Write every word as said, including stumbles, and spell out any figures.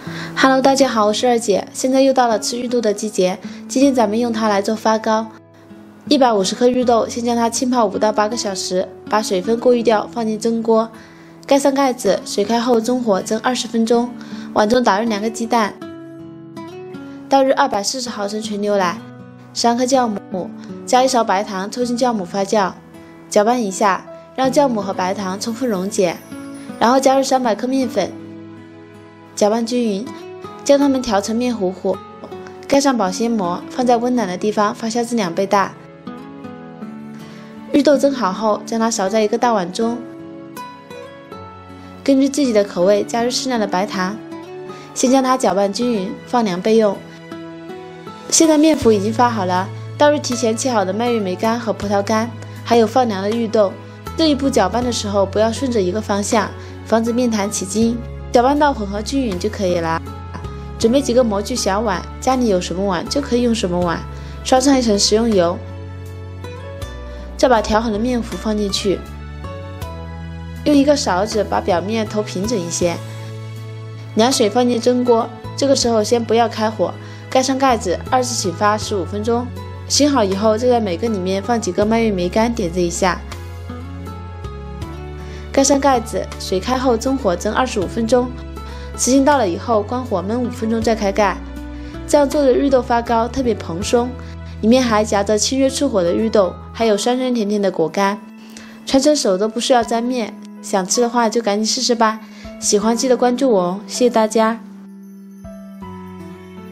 Hello， 大家好，我是二姐。现在又到了吃芋豆的季节，今天咱们用它来做发糕。一百五十克芋豆，先将它浸泡五到八个小时，把水分过滤掉，放进蒸锅，盖上盖子，水开后中火蒸二十分钟。碗中打入两个鸡蛋，倒入二百四十毫升纯牛奶，三克酵母，加一勺白糖，抽进酵母发酵，搅拌一下，让酵母和白糖充分溶解，然后加入三百克面粉，搅拌均匀。将它们调成面糊糊，盖上保鲜膜，放在温暖的地方发酵至两倍大。芋豆蒸好后，将它勺在一个大碗中，根据自己的口味加入适量的白糖，先将它搅拌均匀，放凉备用。现在面糊已经发好了，倒入提前切好的麦玉梅干和葡萄干，还有放凉的芋豆。这一步搅拌的时候不要顺着一个方向，防止面团起筋。搅拌到混合均匀就可以了。准备几个模具小碗，家里有什么碗就可以用什么碗，刷上一层食用油，再把调好的面糊放进去，用一个勺子把表面投平整一些，凉水放进蒸锅，这个时候先不要开火，盖上盖子，二次醒发十五分钟。醒好以后，再在每个里面放几个麦玉梅干，点缀一下，盖上盖子，水开后中火蒸二十五分钟。时间到了以后，关火焖五分钟再开盖。这样做的芋豆发糕特别蓬松，里面还夹着清热出火的芋豆，还有酸酸甜甜的果干，传成手都不需要沾面。想吃的话就赶紧试试吧，喜欢记得关注我哦，谢谢大家。